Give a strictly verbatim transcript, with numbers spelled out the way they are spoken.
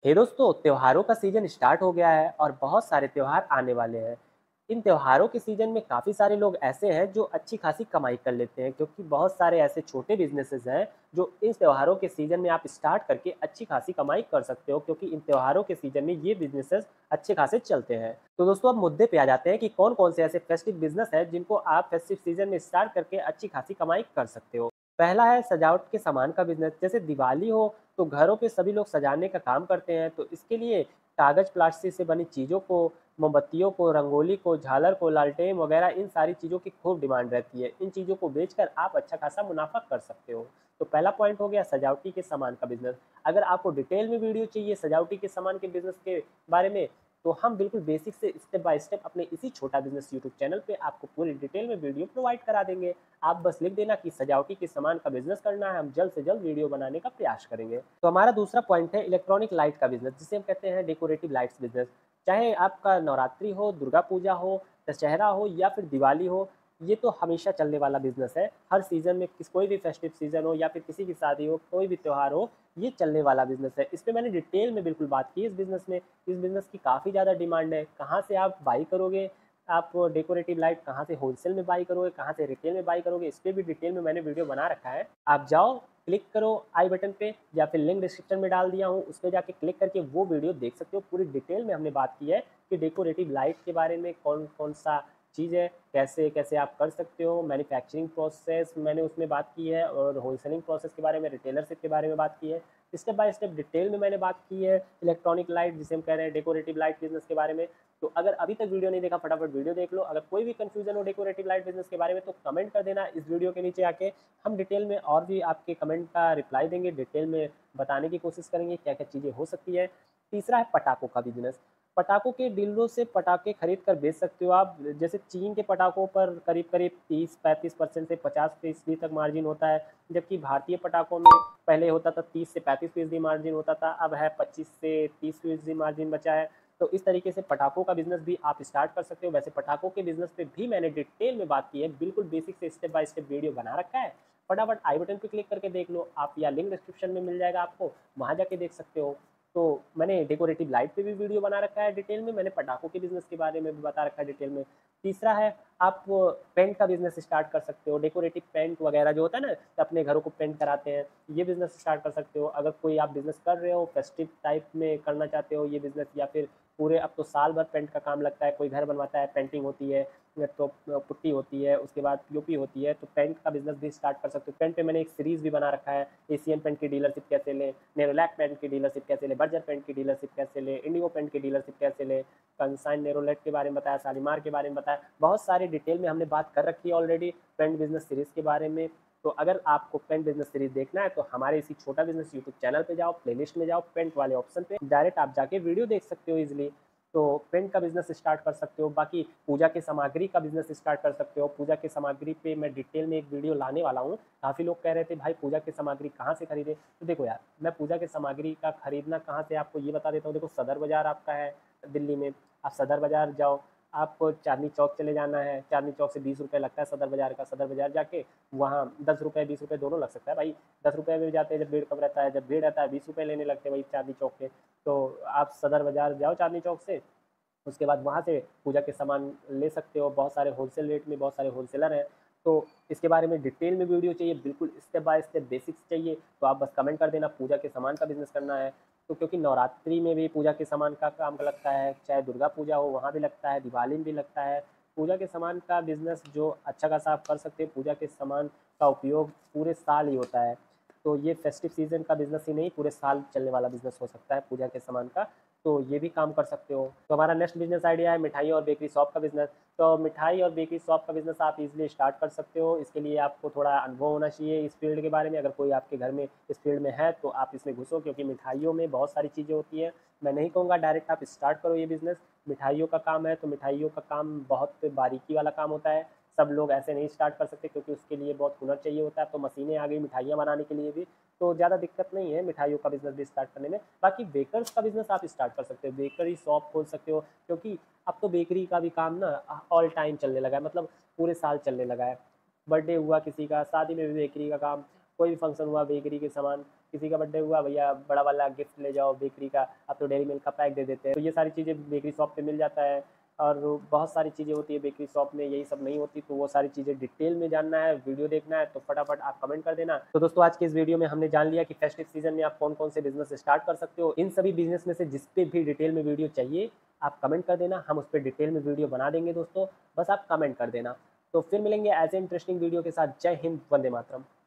हे दोस्तों, त्योहारों का सीजन स्टार्ट हो गया है और बहुत सारे त्योहार आने वाले हैं। इन त्योहारों के सीजन में काफ़ी सारे लोग ऐसे हैं जो अच्छी खासी कमाई कर लेते हैं, क्योंकि बहुत सारे ऐसे छोटे बिजनेसेस हैं जो इस त्योहारों के सीजन में आप स्टार्ट करके अच्छी खासी कमाई कर सकते हो, क्योंकि इन त्योहारों के सीजन में ये बिजनेसेस अच्छे खासे चलते हैं। तो दोस्तों, अब मुद्दे पे आ जाते हैं कि कौन कौन से ऐसे फेस्टिव बिजनेस है जिनको आप फेस्टिव सीजन में स्टार्ट करके अच्छी खासी कमाई कर सकते हो। पहला है सजावट के सामान का बिजनेस। जैसे दिवाली हो तो घरों पे सभी लोग सजाने का काम करते हैं, तो इसके लिए कागज़ प्लास्टिक से बनी चीज़ों को, मोमबत्तियों को, रंगोली को, झालर को, लालटेन वगैरह इन सारी चीज़ों की खूब डिमांड रहती है। इन चीज़ों को बेचकर आप अच्छा खासा मुनाफ़ा कर सकते हो। तो पहला पॉइंट हो गया सजावटी के सामान का बिज़नेस। अगर आपको डिटेल में वीडियो चाहिए सजावटी के सामान के बिज़नेस के बारे में, तो हम बिल्कुल बेसिक से स्टेप बाय स्टेप अपने इसी छोटा बिज़नेस यूट्यूब चैनल पे आपको पूरी डिटेल में वीडियो प्रोवाइड करा देंगे। आप बस लिख देना कि सजावटी के सामान का बिज़नेस करना है, हम जल्द से जल्द वीडियो बनाने का प्रयास करेंगे। तो हमारा दूसरा पॉइंट है इलेक्ट्रॉनिक लाइट का बिज़नेस, जिसे हम कहते हैं डेकोरेटिव लाइट्स बिज़नेस। चाहे आपका नवरात्रि हो, दुर्गा पूजा हो, दशहरा हो या फिर दिवाली हो, ये तो हमेशा चलने वाला बिज़नेस है। हर सीज़न में किस कोई भी फेस्टिव सीज़न हो या फिर किसी की शादी हो, कोई भी त्योहार हो, ये चलने वाला बिज़नेस है। इस पे मैंने डिटेल में बिल्कुल बात की इस बिज़नेस में। इस बिज़नेस की काफ़ी ज़्यादा डिमांड है। कहाँ से आप बाई करोगे, आप डेकोरेटिव लाइट कहाँ से होलसेल में बाई करोगे, कहाँ से रिटेल में बाई करोगे, इस पे भी डिटेल में मैंने वीडियो बना रखा है। आप जाओ, क्लिक करो आई बटन पे या फिर लिंक डिस्क्रिप्शन में डाल दिया हूँ, उस पे जाके क्लिक करके वो वीडियो देख सकते हो। पूरी डिटेल में हमने बात की है कि डेकोरेटिव लाइट के बारे में कौन-कौन सा चीज़ है, कैसे-कैसे आप कर सकते हो, मैन्युफैक्चरिंग प्रोसेस मैंने उसमें बात की है और होलसेलिंग प्रोसेस के बारे में, रिटेलरशिप के बारे में बात की है। स्टेप बाय स्टेप डिटेल में मैंने बात की है इलेक्ट्रॉनिक लाइट, जिसे हम कह रहे हैं डेकोरेटिव लाइट बिज़नेस के बारे में। तो अगर अभी तक वीडियो नहीं देखा, फटाफट वीडियो देख लो। अगर कोई भी कन्फ्यूज़न हो डेकोरेटिव लाइट बिज़नेस के बारे में, तो कमेंट कर देना इस वीडियो के नीचे आके। हम डिटेल में और भी आपके कमेंट का रिप्लाई देंगे, डिटेल में बताने की कोशिश करेंगे क्या-क्या चीज़ें हो सकती है। तीसरा है पटाखों का बिज़नेस। पटाखों के डीलरों से पटाखे खरीद कर बेच सकते हो आप। जैसे चीन के पटाखों पर करीब-करीब तीस पैंतीस परसेंट से पचास फीसदी तक मार्जिन होता है, जबकि भारतीय पटाखों में पहले होता था तीस से पैंतीस फीसदी मार्जिन होता था, अब है पच्चीस से तीस फीसदी मार्जिन बचा है। तो इस तरीके से पटाखों का बिज़नेस भी आप स्टार्ट कर सकते हो। वैसे पटाखों के बिज़नेस पे भी मैंने डिटेल में बात की है, बिल्कुल बेसिक से स्टेप बाय स्टेप वीडियो बना रखा है। फटाफट आई बटन पे क्लिक करके देख लो आप, या लिंक डिस्क्रिप्शन में मिल जाएगा आपको, वहाँ जाके देख सकते हो। तो मैंने डेकोरेटिव लाइट पे भी वीडियो बना रखा है डिटेल में, मैंने पटाखों के बिज़नेस के बारे में भी बता रखा है डिटेल में। तीसरा है, आप पेंट का बिज़नेस स्टार्ट कर सकते हो। डेकोरेटिव पेंट वगैरह जो होता है ना, अपने घरों को पेंट कराते हैं, ये बिज़नेस स्टार्ट कर सकते हो। अगर कोई आप बिज़नेस कर रहे हो, फेस्टिव टाइप में करना चाहते हो ये बिज़नेस, या फिर पूरे अब तो साल भर पेंट का काम लगता है, कोई घर बनवाता है, पेंटिंग होती है, तो पुट्टी होती है, उसके बाद पीओपी होती है, तो पेंट का बिज़नेस भी स्टार्ट कर सकते हो। पेंट पे मैंने एक सीरीज़ भी बना रखा है, एशियन पेंट की डीलरशिप कैसे लें, नेरोलैक पेंट की डीलरशिप कैसे लें, बर्जर पेंट की डीलरशिप कैसे लें, इंडिगो पेंट की डीलरशिप कैसे लें, कंसाइन नेरोलैक के बारे में बताया, शालीमार के बारे में बताया। बहुत सारी डिटेल में हमने बात कर रखी है ऑलरेडी पेंट बिज़नेस सीरीज़ के बारे में। तो अगर आपको पेंट बिज़नेस सीरीज़ देखना है, तो हमारे इसी छोटा बिज़नेस यूट्यूब चैनल पे जाओ, प्लेलिस्ट में जाओ, पेंट वाले ऑप्शन पे डायरेक्ट आप जाके वीडियो देख सकते हो ईज़िली। तो पेंट का बिज़नेस स्टार्ट कर सकते हो। बाकी पूजा के सामग्री का बिज़नेस स्टार्ट कर सकते हो। पूजा के सामग्री पे मैं डिटेल में एक वीडियो लाने वाला हूँ। काफ़ी लोग कह रहे थे भाई पूजा की सामग्री कहाँ से खरीदें? तो देखो यार, मैं पूजा की सामग्री का खरीदना कहाँ से आपको ये बता देता हूँ। देखो, सदर बाज़ार आपका है दिल्ली में, आप सदर बाज़ार जाओ, आपको चांदनी चौक चले जाना है। चांदनी चौक से बीस रुपए लगता है सदर बाज़ार का। सदर बाज़ार जाके वहाँ दस रुपए बीस रुपए दोनों लग सकता है भाई। दस रुपए में जाते हैं जब भीड़ कम रहता है, जब भीड़ रहता है बीस रुपए लेने लगते हैं वही चांदनी चौक के। तो आप सदर बाज़ार जाओ चांदनी चौक से, उसके बाद वहाँ से पूजा के सामान ले सकते हो। बहुत सारे होलसेल रेट में बहुत सारे होलसेलर हैं। तो इसके बारे में डिटेल में वीडियो चाहिए, बिल्कुल स्टेप बाय स्टेप बेसिक्स चाहिए, तो आप बस कमेंट कर देना पूजा के सामान का बिज़नेस करना है। तो क्योंकि नवरात्रि में भी पूजा के सामान का काम लगता है, चाहे दुर्गा पूजा हो वहाँ भी लगता है, दिवाली में भी लगता है। पूजा के सामान का बिज़नेस जो अच्छा खासा आप कर सकते हो, पूजा के सामान का उपयोग पूरे साल ही होता है। तो ये फेस्टिव सीज़न का बिज़नेस ही नहीं, पूरे साल चलने वाला बिज़नेस हो सकता है पूजा के सामान का। तो ये भी काम कर सकते हो। तो हमारा नेक्स्ट बिज़नेस आइडिया है मिठाई और बेकरी शॉप का बिज़नेस। तो मिठाई और बेकरी शॉप का बिज़नेस आप इज़िली स्टार्ट कर सकते हो। इसके लिए आपको थोड़ा अनुभव होना चाहिए इस फ़ील्ड के बारे में। अगर कोई आपके घर में इस फ़ील्ड में है, तो आप इसमें घुसो, क्योंकि मिठाइयों में बहुत सारी चीज़ें होती हैं। मैं नहीं कहूँगा डायरेक्ट आप स्टार्ट करो ये बिज़नेस। मिठाइयों का काम है, तो मिठाइयों का काम बहुत बारीकी वाला काम होता है। सब लोग ऐसे नहीं स्टार्ट कर सकते, क्योंकि उसके लिए बहुत हुनर चाहिए होता है। तो मशीनें आ गई मिठाइयाँ बनाने के लिए भी, तो ज़्यादा दिक्कत नहीं है मिठाइयों का बिज़नेस भी स्टार्ट करने में। बाकी बेकर्स का बिज़नेस आप स्टार्ट कर सकते हो, बेकरी शॉप खोल सकते हो, क्योंकि अब तो बेकरी का भी काम ना ऑल टाइम चलने लगा है, मतलब पूरे साल चलने लगा है। बर्थडे हुआ किसी का, शादी में भी बेकरी का काम, कोई भी फंक्शन हुआ बेकरी के सामान, किसी का बर्थडे हुआ, भैया बड़ा वाला गिफ्ट ले जाओ बेकरी का, अब तो डेयरी मिल्क का पैक दे देते हैं। तो ये सारी चीज़ें बेकरी शॉप पे मिल जाता है और बहुत सारी चीज़ें होती है बेकरी शॉप में, यही सब नहीं होती। तो वो सारी चीज़ें डिटेल में जानना है, वीडियो देखना है तो फटाफट आप कमेंट कर देना। तो दोस्तों आज के इस वीडियो में हमने जान लिया कि फेस्टिव सीजन में आप कौन कौन से बिजनेस स्टार्ट कर सकते हो। इन सभी बिजनेस में से जिस पे भी डिटेल में वीडियो चाहिए आप कमेंट कर देना, हम उस पर डिटेल में वीडियो बना देंगे दोस्तों, बस आप कमेंट कर देना। तो फिर मिलेंगे ऐसे इंटरेस्टिंग वीडियो के साथ। जय हिंद, वंदे मातरम।